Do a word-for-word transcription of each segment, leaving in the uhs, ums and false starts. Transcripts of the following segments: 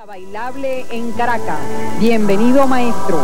Bailable en Caracas. Bienvenido, maestro.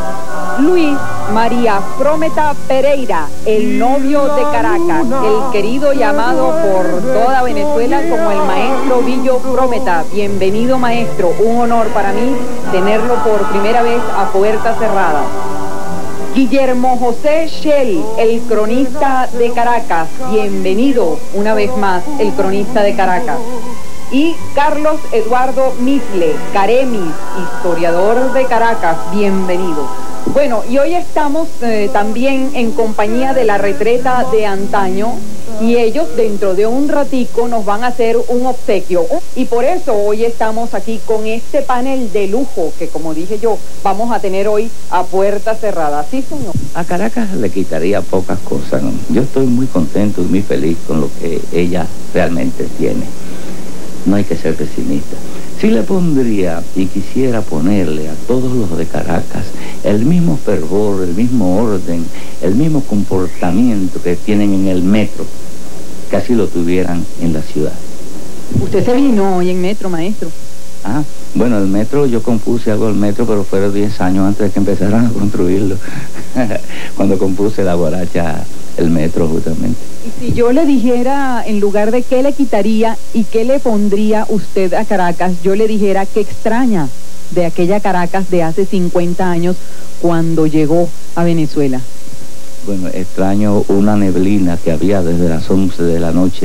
Luis María Frometa Pereira, el novio de Caracas, el querido llamado por toda Venezuela como el maestro Villo Frometa. Bienvenido, maestro. Un honor para mí tenerlo por primera vez a puerta cerrada. Guillermo José Shell, el cronista de Caracas. Bienvenido una vez más, el cronista de Caracas. Y Carlos Eduardo Misle, Caremis, historiador de Caracas, bienvenido. Bueno, y hoy estamos eh, también en compañía de la retreta de antaño, y ellos dentro de un ratico nos van a hacer un obsequio. Y por eso hoy estamos aquí con este panel de lujo que, como dije yo, vamos a tener hoy a puerta cerrada. ¿Sí, señor? A Caracas le quitaría pocas cosas, ¿no? Yo estoy muy contento y muy feliz con lo que ella realmente tiene. No hay que ser pesimista. Sí le pondría y quisiera ponerle a todos los de Caracas el mismo fervor, el mismo orden, el mismo comportamiento que tienen en el metro, que así lo tuvieran en la ciudad. Usted se vino hoy en metro, maestro. Ah, bueno, el metro, yo compuse algo del metro, pero fueron diez años antes de que empezaran a construirlo. Cuando compuse La Guaracha, el metro justamente. Y si yo le dijera, en lugar de qué le quitaría y qué le pondría usted a Caracas, yo le dijera qué extraña de aquella Caracas de hace cincuenta años cuando llegó a Venezuela. Bueno, extraño una neblina que había desde las once de la noche,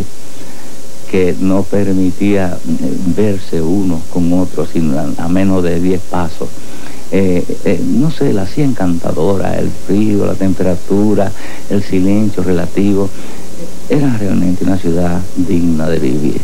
que no permitía verse uno con otro sino a, a menos de diez pasos. Eh, eh, no sé, la hacía encantadora, el frío, la temperatura, el silencio relativo. Era realmente una ciudad digna de vivir.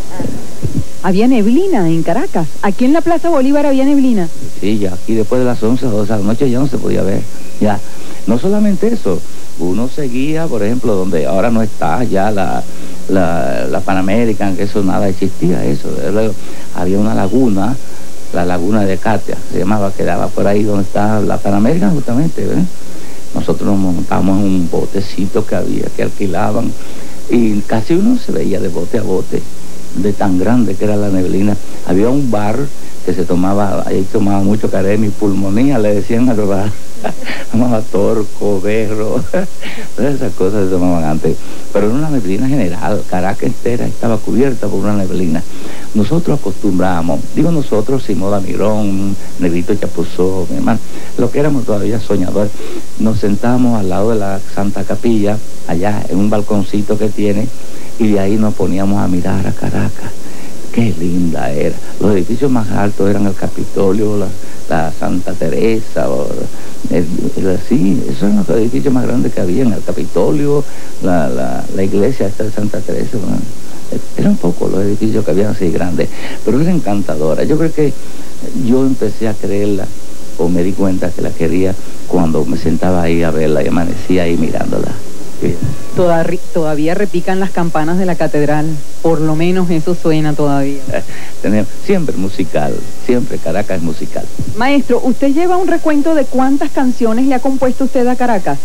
Había neblina en Caracas. Aquí en la Plaza Bolívar había neblina. Sí, ya aquí después de las once o doce de la noche ya no se podía ver. Ya, no solamente eso, uno seguía, por ejemplo, donde ahora no está ya la, la, la Pan American, que eso nada existía, eso. Había una laguna, la laguna de Katia, se llamaba, quedaba por ahí donde está la Pan American justamente, ¿ven? Nosotros nos montamos en un botecito que había, que alquilaban, y casi uno se veía de bote a bote, de tan grande que era la neblina. Había un bar que se tomaba, ahí tomaba mucho Caremi, pulmonía, le decían al bar, tomaba torco, berro, todas esas cosas se tomaban antes, pero era una neblina general. Caracas entera estaba cubierta por una neblina. Nosotros acostumbrábamos, digo nosotros, Simoda Mirón, Negrito Chapuzó, mi hermano, lo que éramos todavía soñadores, nos sentábamos al lado de la Santa Capilla, allá en un balconcito que tiene, y de ahí nos poníamos a mirar a Caracas. Qué linda era. Los edificios más altos eran el Capitolio, la, la Santa Teresa, o, el, el, sí, esos eran los edificios más grandes que había, en el Capitolio, la, la, la iglesia esta de Santa Teresa. Bueno, eran pocos los edificios que habían así grandes, pero era encantadora. Yo creo que yo empecé a creerla, o me di cuenta que la quería cuando me sentaba ahí a verla y amanecía ahí mirándola. Todavía, todavía repican las campanas de la catedral, por lo menos eso suena todavía. Eh, tenemos, siempre musical, siempre Caracas es musical. Maestro, ¿usted lleva un recuento de cuántas canciones le ha compuesto usted a Caracas?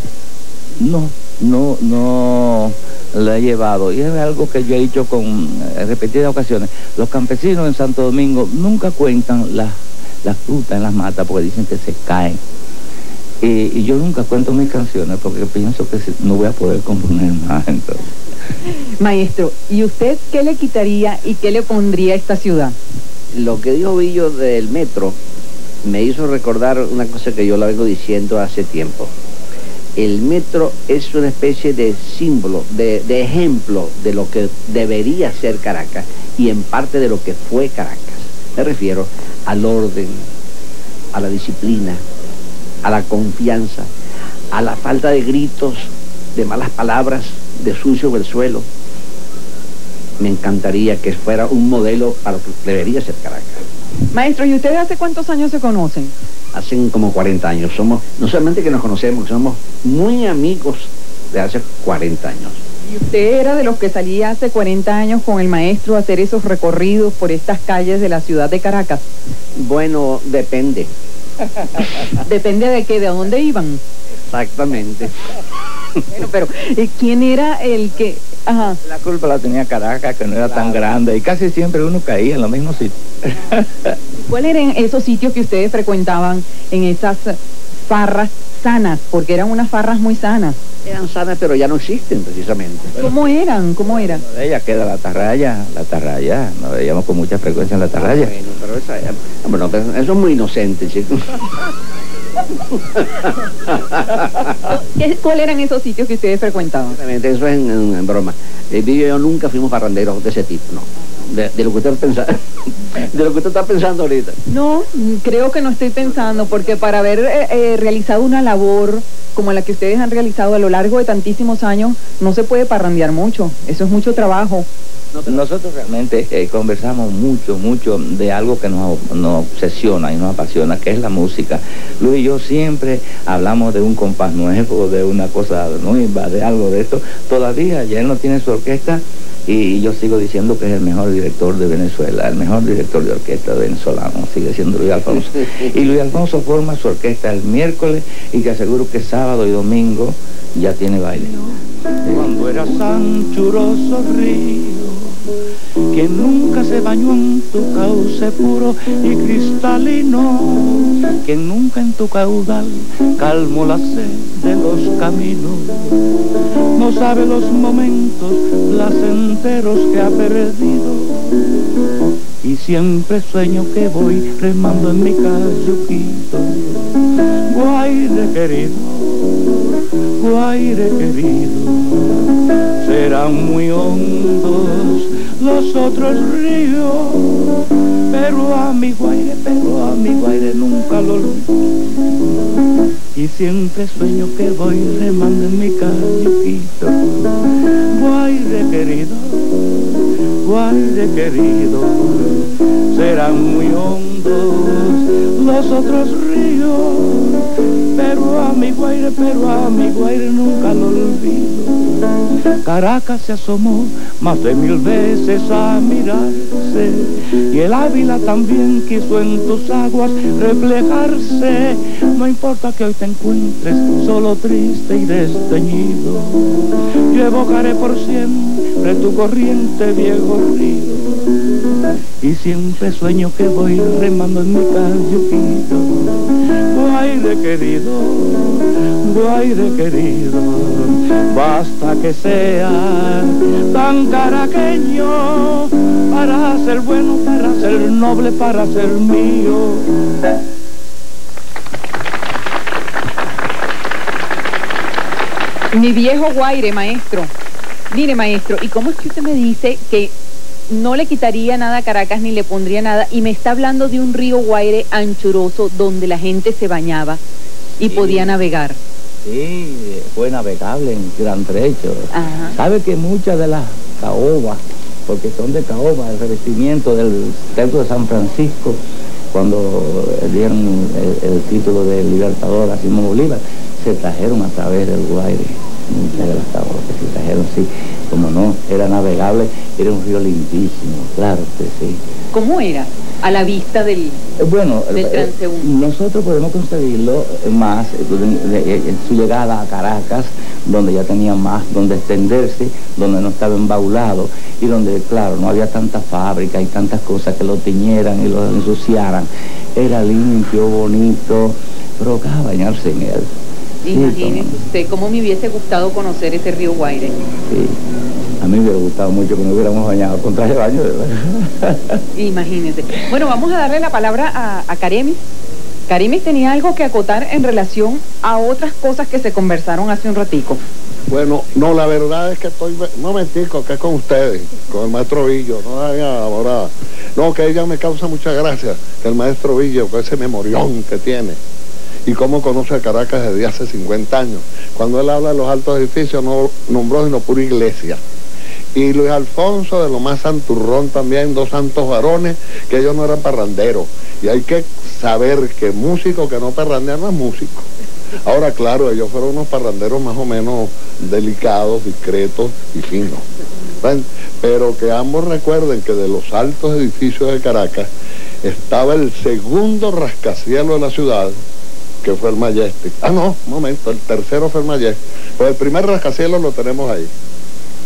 No, no, no la he llevado, y es algo que yo he dicho con eh, repetidas ocasiones. Los campesinos en Santo Domingo nunca cuentan las la frutas en las matas porque dicen que se caen. Y, y yo nunca cuento mis canciones porque pienso que no voy a poder componer más. Entonces. Maestro, ¿y usted qué le quitaría y qué le pondría a esta ciudad? Lo que dijo Villo del metro me hizo recordar una cosa que yo la vengo diciendo hace tiempo. El metro es una especie de símbolo, de, de ejemplo de lo que debería ser Caracas y en parte de lo que fue Caracas. Me refiero al orden, a la disciplina, a la confianza, a la falta de gritos, de malas palabras, de sucio en el suelo. Me encantaría que fuera un modelo para lo que debería ser Caracas. Maestro, ¿y ustedes hace cuántos años se conocen? Hacen como cuarenta años. Somos, no solamente que nos conocemos, somos muy amigos de hace cuarenta años. ¿Y usted era de los que salía hace cuarenta años con el maestro a hacer esos recorridos por estas calles de la ciudad de Caracas? Bueno, depende. ¿Depende de qué? ¿De dónde iban? Exactamente. Bueno, pero ¿quién era el que...? Ajá. La culpa la tenía Caracas, que no era tan grande, y casi siempre uno caía en los mismos sitios. ¿Cuáles eran esos sitios que ustedes frecuentaban en esas farras sanas? Porque eran unas farras muy sanas. Eran sanas, pero ya no existen precisamente. ¿Cómo eran? ¿Cómo eran? Uno de ellas queda la Atarraya, la Atarraya, nos veíamos con mucha frecuencia en la Atarraya. Ah, bueno, pero esa, bueno, pero eso es muy inocente, chicos. ¿Cuáles eran esos sitios que ustedes frecuentaban? Eso es en, en, en broma. El vídeo y yo nunca fuimos parranderos de ese tipo, no. De, de lo que usted pensa, de lo que usted está pensando ahorita. No, creo que no estoy pensando, porque para haber eh, eh, realizado una labor como la que ustedes han realizado a lo largo de tantísimos años, no se puede parrandear mucho. Eso es mucho trabajo. Nosotros realmente eh, conversamos mucho, mucho de algo que nos, nos obsesiona y nos apasiona, que es la música. Luis y yo siempre hablamos de un compás nuevo, de una cosa nueva, de algo de esto. Todavía ya él no tiene su orquesta y yo sigo diciendo que es el mejor director de Venezuela, el mejor director de orquesta venezolano, sigue siendo Luis Alfonso. Y Luis Alfonso forma su orquesta el miércoles y te aseguro que sábado y domingo ya tiene baile. Cuando era sanchuroso río, que nunca se bañó en tu cauce puro y cristalino, que nunca en tu caudal calmó la sed de los caminos, no sabe los momentos placenteros que ha perdido, y siempre sueño que voy remando en mi cayuquito. Guaire querido, Guaire querido, serán muy hondos los otros ríos, pero a mi Guaire, pero a mi Guaire nunca lo olvido, y siempre sueño que voy remando en mi cayuquito. Guaire querido, Guaire querido, serán muy hondos los otros ríos, pero a mi Guaire, pero a mi Guaire nunca lo olvido. Caracas se asomó más de mil veces a mirarse, y el Ávila también quiso en tus aguas reflejarse. No importa que hoy te encuentres solo, triste y desdeñido, yo evocaré por siempre tu corriente, viejo río, y siempre sueño que voy remando en mi cayuquito. Guaire querido, Guaire querido, basta que sea tan caraqueño para ser bueno, para ser noble, para ser mío. Mi viejo Guaire, maestro. Mire, maestro, ¿y cómo es que usted me dice que no le quitaría nada a Caracas ni le pondría nada, y me está hablando de un río Guaire anchuroso donde la gente se bañaba y sí podía navegar? Sí, fue navegable en gran trecho. Ajá. ¿Sabe que muchas de las caobas, porque son de caoba, el revestimiento del templo de San Francisco, cuando dieron el, el título de libertador a Simón Bolívar, se trajeron a través del Guaire? Muchas de las caobas que se trajeron, sí, como no, era navegable, era un río lindísimo, claro que sí. ¿Cómo era? A la vista del, bueno, del transeúnte. Nosotros podemos conseguirlo más en su llegada a Caracas, donde ya tenía más donde extenderse, donde no estaba embaulado y donde, claro, no había tantas fábricas y tantas cosas que lo tiñeran y lo ensuciaran. Era limpio, bonito, provocaba bañarse en él. Imagínese sí, usted cómo me hubiese gustado conocer ese río Guaire. Sí, a mí me hubiera gustado mucho que nos hubiéramos bañado con traje de baño. Imagínese. Bueno, vamos a darle la palabra a, a Caremis. Caremis tenía algo que acotar en relación a otras cosas que se conversaron hace un ratico. Bueno, no, la verdad es que estoy... Un momentico, que es con ustedes, con el maestro Villo, no la hagan ahora. No, que ella me causa mucha gracia, que el maestro Villo, con ese memorión que tiene, y cómo conoce a Caracas desde hace cincuenta años. Cuando él habla de los altos edificios, no nombró sino pura iglesia. Y Luis Alfonso, de lo más santurrón también, dos santos varones, que ellos no eran parranderos. Y hay que saber que músico que no parrandea no es músico. Ahora, claro, ellos fueron unos parranderos más o menos delicados, discretos y finos. ¿Ven? Pero que ambos recuerden que de los altos edificios de Caracas estaba el segundo rascacielos de la ciudad, que fue el Majestic. Ah, no, un momento, el tercero fue el Majestic. Pues el primer rascacielos lo tenemos ahí.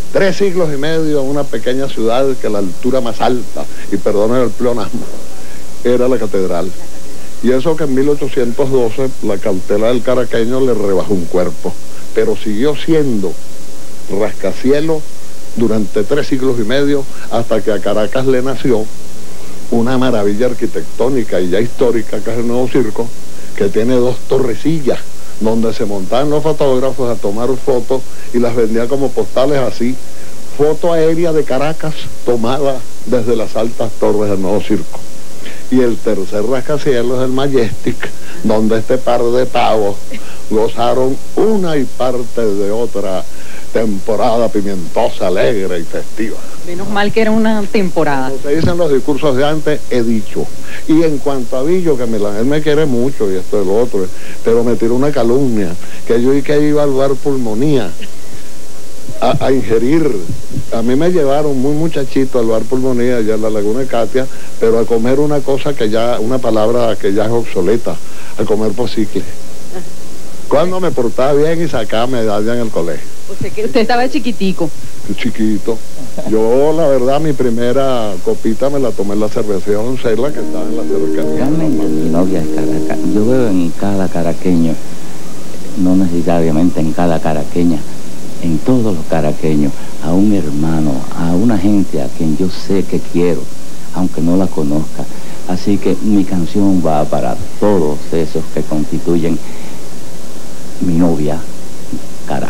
Tres siglos y medio en una pequeña ciudad que la altura más alta, y perdonen el pleonasmo, era la catedral. Y eso que en mil ochocientos doce la cautela del caraqueño le rebajó un cuerpo, pero siguió siendo rascacielos durante tres siglos y medio hasta que a Caracas le nació una maravilla arquitectónica y ya histórica, que es el Nuevo Circo, que tiene dos torrecillas donde se montaban los fotógrafos a tomar fotos y las vendían como postales así, foto aérea de Caracas tomada desde las altas torres del Nuevo Circo. Y el tercer rascacielos es el Majestic, donde este par de pavos gozaron una y parte de otra temporada pimientosa, alegre y festiva. Menos mal que era una temporada. Como se dicen los discursos de antes, he dicho. Y en cuanto a Billo, que me, él me quiere mucho y esto y lo otro, pero me tiró una calumnia, que yo y que iba al lugar pulmonía a, a ingerir. A mí me llevaron muy muchachito al bar pulmonía allá en la Laguna de Catia, pero a comer una cosa que ya, una palabra que ya es obsoleta, a comer pocicle. Cuando me portaba bien y sacaba medalla en el colegio. O sea que usted estaba chiquitico. Chiquito. Yo, la verdad, mi primera copita me la tomé en la cervecería Cela, que estaba en la cercanía. Realmente mi novia es Caracas. Yo veo en cada caraqueño, no necesariamente en cada caraqueña, en todos los caraqueños, a un hermano, a una gente a quien yo sé que quiero, aunque no la conozca. Así que mi canción va para todos esos que constituyen mi novia, Caracas.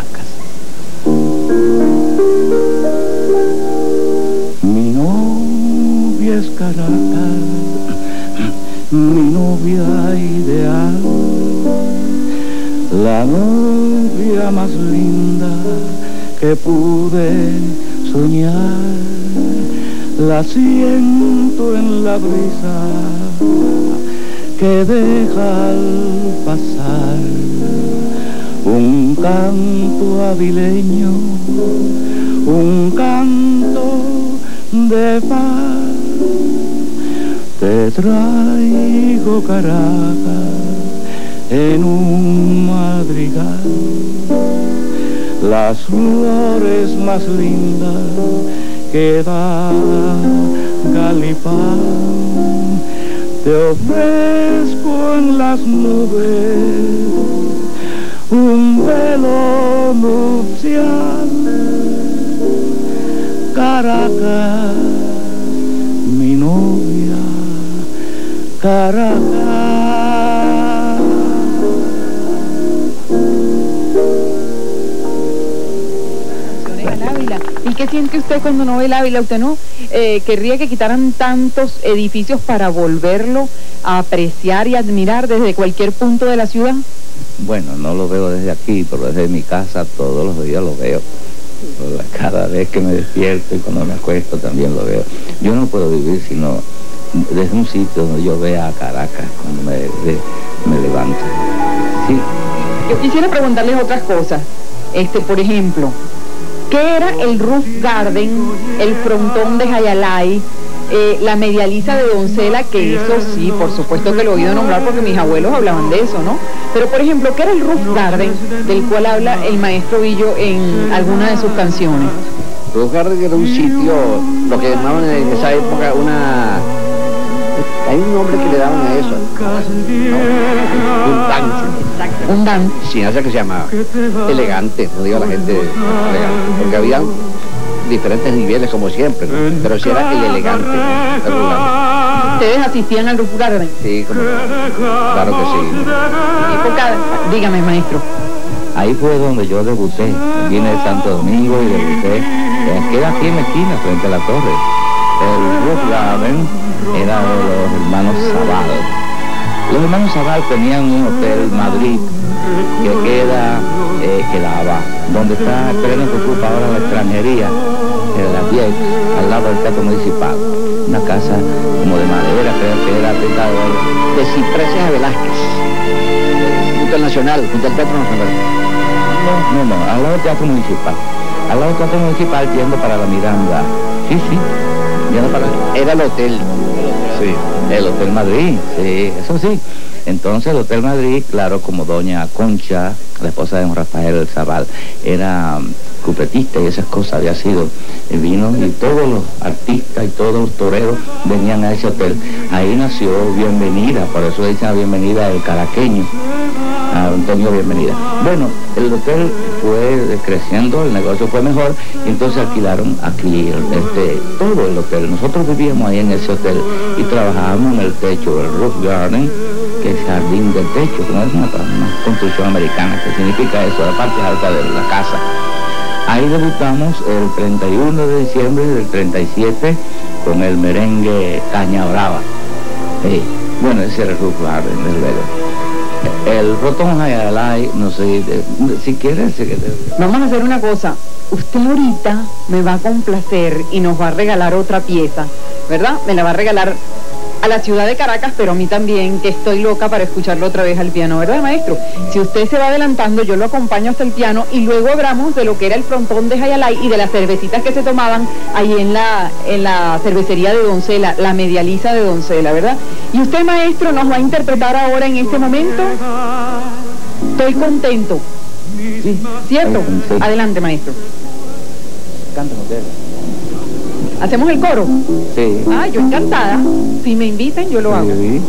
Mi novia es Caracas, mi novia ideal, la novia más linda que pude soñar. La siento en la brisa que deja al pasar un canto avileño, un canto de paz. Te traigo Caracas en un madrigal, las flores más lindas que da Galipán. Te ofrezco en las nubes un velo nupcial. Caracas, mi novia, Caracas. El Ávila. ¿Y qué siente usted cuando no ve el Ávila? ¿Usted no eh, querría que quitaran tantos edificios para volverlo a apreciar y admirar desde cualquier punto de la ciudad? Bueno, no lo veo desde aquí, pero desde mi casa todos los días lo veo. Cada vez que me despierto y cuando me acuesto también lo veo. Yo no puedo vivir sino desde un sitio donde yo vea a Caracas cuando me, de, me levanto. Sí. Yo quisiera preguntarles otras cosas. Este, por ejemplo, ¿qué era el Roof Garden, el frontón de Jayalay, eh, la medializa de Doncella? Que eso sí, por supuesto que lo he oído nombrar porque mis abuelos hablaban de eso, ¿no? Pero, por ejemplo, ¿qué era el Roof Garden del cual habla el maestro Billo en alguna de sus canciones? Roof Garden era un sitio, lo que llamaban en esa época una... Hay un nombre que le daban a eso, ¿no? Un dance. Un dance. Sí, o sea que se llama elegante, no digo a la gente elegante, porque había diferentes niveles como siempre, ¿no? Pero sí era el elegante, ¿no? ¿Ustedes asistían al Roof Garden? Sí, como no. Claro que sí. Época, dígame, maestro. Ahí fue donde yo debuté. Vine de Santo Domingo y debuté. Queda aquí en la esquina, frente a la torre. El Roof Garden era de los hermanos Zabal. Los hermanos Zabal tenían un hotel Madrid que queda, eh, quedaba, donde está, creo que ocupa ahora la extranjería, en la diez, al lado del teatro municipal. Una casa como de madera, creo que era pintada de cipreses a Velázquez. Junto al Nacional, junto al Teatro Nacional. No, no, no, al lado del teatro municipal. Al lado del teatro municipal yendo para la Miranda. Sí, sí. Para, era el hotel, Sí. El Hotel Madrid, sí, eso sí. Entonces el Hotel Madrid, claro, como doña Concha, la esposa de don Rafael Zaval, era cupletista y esas cosas, había sido, vino y todos los artistas y todos los toreros venían a ese hotel. Ahí nació Bienvenida, por eso le dicen a Bienvenida el caraqueño, a Antonio Bienvenida. Bueno, el hotel fue creciendo, el negocio fue mejor, y entonces alquilaron aquí este, todo el hotel. Nosotros vivíamos ahí en ese hotel y trabajábamos en el techo, el roof garden, que es jardín del techo, como es una, una construcción americana, que significa eso, la parte alta de la casa. Ahí debutamos el treinta y uno de diciembre del treinta y siete con el merengue Caña Brava. Sí. Bueno, ese era el roof garden, desde luego. El Rotón Hayalay, no sé, de, de, si quieres... Si quieres. Vamos a hacer una cosa. Usted ahorita me va a complacer y nos va a regalar otra pieza, ¿verdad? Me la va a regalar a la ciudad de Caracas, pero a mí también, que estoy loca para escucharlo otra vez al piano, ¿verdad, maestro? Si usted se va adelantando, yo lo acompaño hasta el piano y luego hablamos de lo que era el frontón de Hayalay y de las cervecitas que se tomaban ahí en la, en la cervecería de Doncella, la Medializa de Doncella, ¿verdad? Y usted, maestro, nos va a interpretar ahora en este momento Estoy Contento. Sí. ¿Cierto? Sí. Adelante, maestro. Cantan ustedes. ¿Hacemos el coro? Sí. Ah, yo encantada. Si me invitan, yo lo hago. Sí.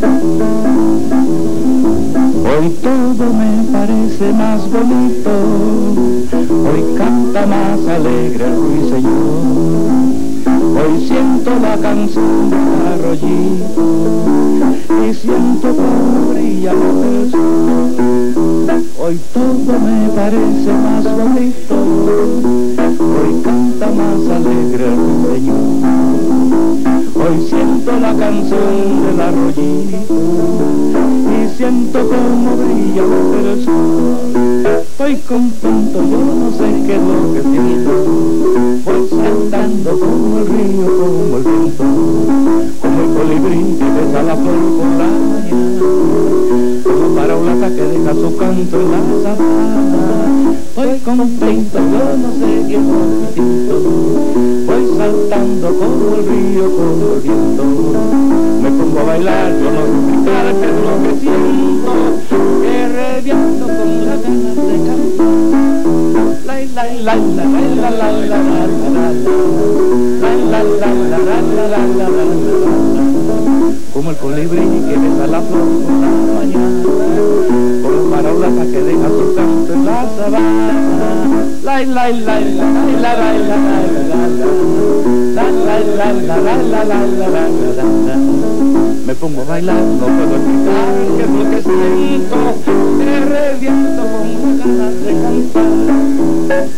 Hoy todo me parece más bonito, hoy canta más alegre el ruiseñor, hoy siento la canción del arroyito y siento cómo brilla el sol. Hoy todo me parece más bonito, hoy canta más alegre el ruiseñor, hoy siento la canción del arroyito y siento cómo brilla el sol. Estoy contento, yo no sé qué es lo que siento, voy saltando como el río, como el viento, como el colibrí que besa la flor con la mañana, como para un lata que deja su canto en la sabana. Estoy contento, yo no sé qué es lo que siento, voy saltando como el río, como el viento, me pongo a bailar, yo no sé explicar qué es lo que siento, que reviento con la ganas de cantar. La la la la la la la la la la la la la la, como el colibrí que besa la flor por la mañana, como para una lata que deja su canto en la sabana. La la la la la la la la la la la la la, me pongo a bailar, no puedo explicar qué es lo que siento, me reviento con ganas de cantar.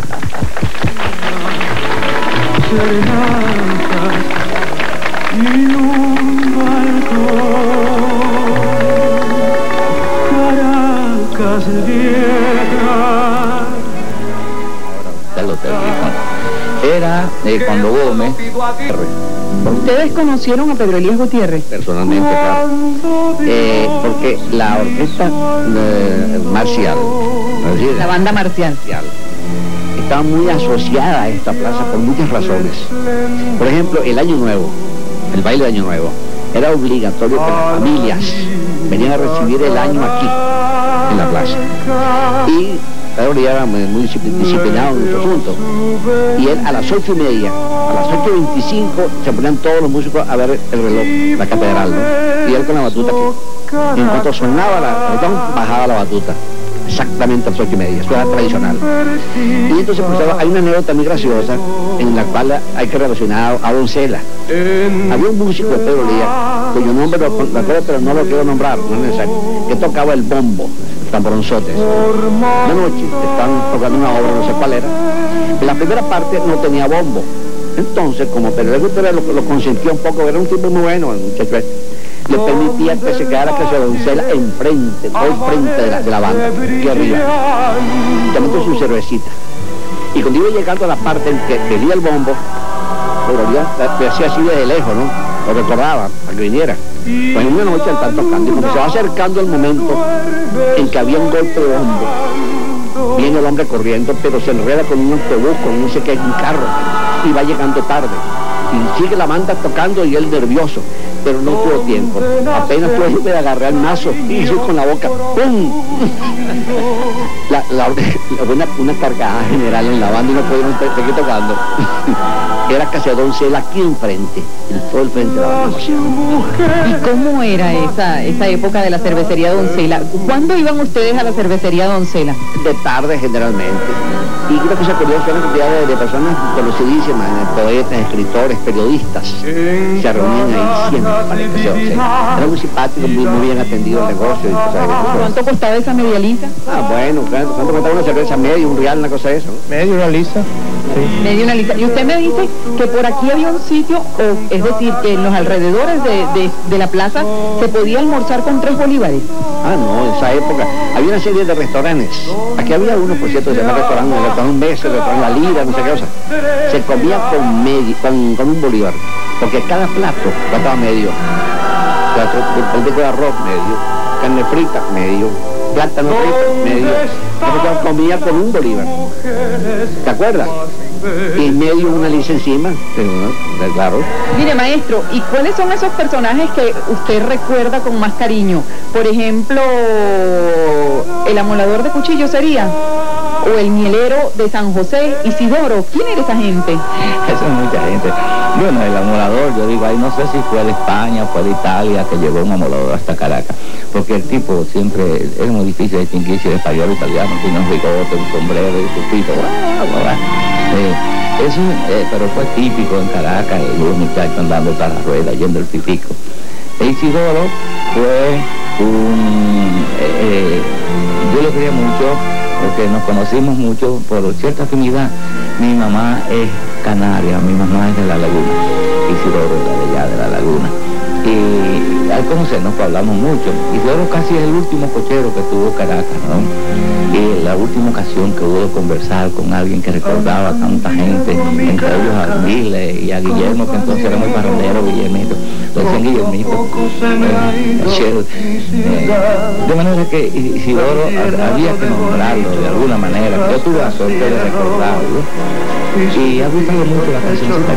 Serenatas y un balcón, Caracas vieja. Del Hotel Gijón. Era eh, cuando Gómez... ¿Ustedes conocieron a Pedro Elías Gutiérrez? Personalmente, claro. Eh, porque la orquesta eh, marcial, La banda marcial. marcial está muy asociada a esta plaza por muchas razones. Por ejemplo, el Año Nuevo, el baile de Año Nuevo, era obligatorio que las familias venían a recibir el año aquí, en la plaza. Y Pedro Elías era muy, muy disciplinado en este asunto. Y él a las ocho y media, a las ocho y veinticinco, se ponían todos los músicos a ver el reloj, la catedral, ¿no? Y él con la batuta aquí. En cuanto sonaba la botón, bajaba la batuta. Exactamente a las ocho y media, eso era tradicional. Y entonces pues, hay una anécdota muy graciosa en la cual hay que relacionar a Doncella. Había un músico de Pedro Elías, cuyo nombre lo recuerdo, pero no lo quiero nombrar, no es necesario, que tocaba el bombo, tamboronzotes. Una noche estaban tocando una obra, no sé cuál era. En la primera parte no tenía bombo. Entonces, como Pedro Elías lo, lo consentía un poco, era un tipo muy bueno, el muchacho, le permitía que se quedara que se Doncella enfrente, todo enfrente de la, de la banda, aquí arriba, tomando su cervecita. Y cuando iba llegando a la parte en que venía el bombo, le hacía así desde lejos, ¿no? Lo recordaba, para que viniera. Pues en una noche están tocando, y cuando se va acercando el momento en que había un golpe de bombo, viene el hombre corriendo, pero se enreda con un autobús, con no sé qué, un carro, y va llegando tarde. Y sigue la banda tocando y él nervioso. pero no tuvo tiempo. Apenas tuve que agarrar el mazo y yo con la boca, ¡pum! La, la, la, una, una carcajada general en la banda y no pudieron seguir tocando. Era Casa Doncella aquí enfrente, en todo el frente de la banda. ¿Y cómo era esa, esa época de la cervecería Doncella? ¿Cuándo iban ustedes a la cervecería Doncella? De tarde generalmente. Y una cosa curiosa, una cantidad de, de personas conocidísimas, poetas, escritores, periodistas, se reunían ahí siempre para el Casa Doncella. Era muy simpático, muy, muy bien atendido el negocio y cosas de eso. ¿Cuánto costaba esa media lisa? Ah, bueno, ¿cuánto, cuánto costaba una cerveza? Medio, un real, una cosa de eso, ¿no? Medio una lisa. Sí. Medio una lisa. Y usted me dice que por aquí había un sitio, o, es decir, que en los alrededores de, de, de la plaza se podía almorzar con tres bolívares. Ah, no, en esa época había una serie de restaurantes. Aquí había uno, por cierto, se llama restaurante, el restaurante Un Beso, el restaurante La Lira, no sé qué cosa. Se comía con, medio, con, con un bolívar, porque cada plato costaba medio. Plato, el de arroz, medio. Carne frita, medio. Plátano frito, medio. Entonces comía con un bolívar. ¿Te acuerdas? Y medio una lisa encima, pero, ¿no? Claro. Mire, maestro, ¿y cuáles son esos personajes que usted recuerda con más cariño? Por ejemplo, el amolador de cuchillos sería, o el mielero de San José, Isidoro. ¿Quién era esa gente? Eso es mucha gente. Bueno, el amolador, yo digo, ahí no sé si fue de España, fue de Italia, que llevó un amolador hasta Caracas, porque el tipo siempre, es muy difícil distinguir si es español o italiano, tiene un bigote, un sombrero y su pito, bla, bla, bla. Eh, eso, eh, pero fue típico en Caracas, y los muchachos andando tras la rueda, yendo el pipico. E Isidoro fue un, eh, eh, yo lo quería mucho, porque nos conocimos mucho por cierta afinidad. Mi mamá es canaria, mi mamá es de La Laguna, Isidoro era de allá, de La Laguna. Y al conocernos pues, hablamos mucho. Isidoro casi es el último cochero que tuvo Caracas, ¿no? Y la última ocasión que hubo de conversar con alguien que recordaba a tanta gente, entre ellos a Miles y a Guillermo, que entonces era muy parrandero, Guillermito, lo decían Guillermito, eh, cochero. Eh, de manera que Isidoro había que nombrarlo de alguna manera. Yo tuve la suerte de recordarlo y ha gustado mucho la cancioncita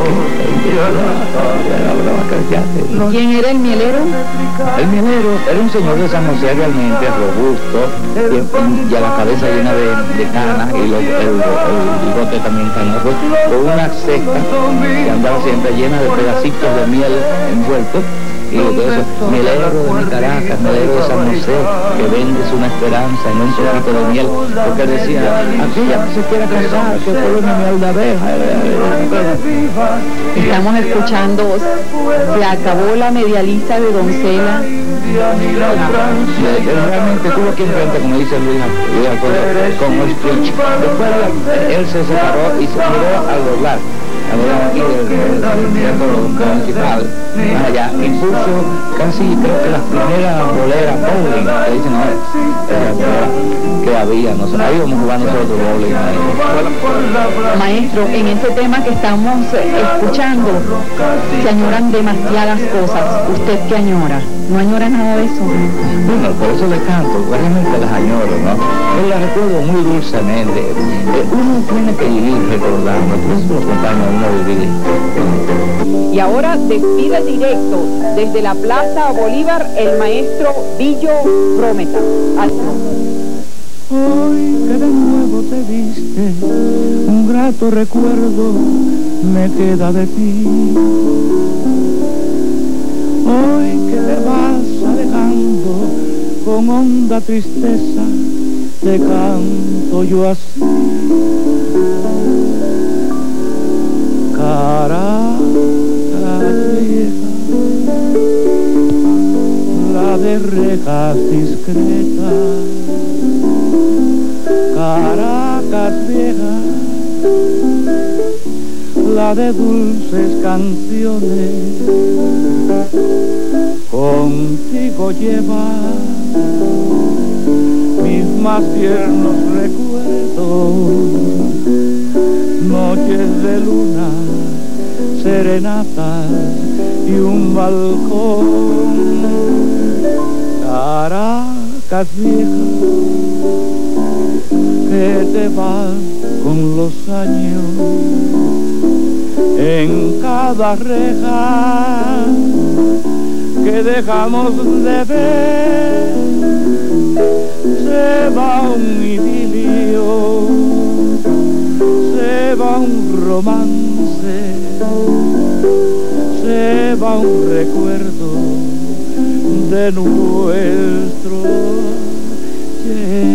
que aquí. ¿Quién era el mielero? El mielero era un señor de San José realmente robusto, y, y a la cabeza llena de, de canas, y lo, el, el bigote también canoso, con una cesta que andaba siempre llena de pedacitos de miel envueltos. Y de eso, mielero de mi Caracas, mielero de San José, que vendes una esperanza en un poquito de miel, porque decía, aquella que se quiera casar, que fue una miel de abeja. Estamos escuchando, se acabó la media lisa de Doncella. Realmente tuvo aquí enfrente, como dice Luis, Luis Alfonso, con el Stretch. Después él se separó y se miró al doblar. Ahora aquí el teatro municipal, más allá, impuso casi creo que las primeras boleras bowling, que dicen no, que había, no sé, ahí vamos a jugar nosotros bowling. Maestro, en ese tema que estamos escuchando, se añoran demasiadas cosas. ¿Usted qué añora? ¿No añora nada de eso? Bueno, por eso le canto, realmente las añoro, ¿no? Yo las recuerdo muy dulcemente. Eh, uno tiene que vivir recordando, por eso lo acompaña a uno a vivir. Y ahora despide directo desde la Plaza Bolívar el maestro Billo Prometa. Hoy que de nuevo te viste, un grato recuerdo me queda de ti. Hoy que te vas alejando con honda tristeza, te canto yo así. Caracas vieja, la de rejas discretas. Caracas vieja, la de dulces canciones. Contigo lleva mis más tiernos recuerdos, noches de luna, serenatas y un balcón. Caracas vieja, que te vas con los años, en cada reja que dejamos de ver, se va un idilio, se va un romance, se va un recuerdo de nuestro ayer.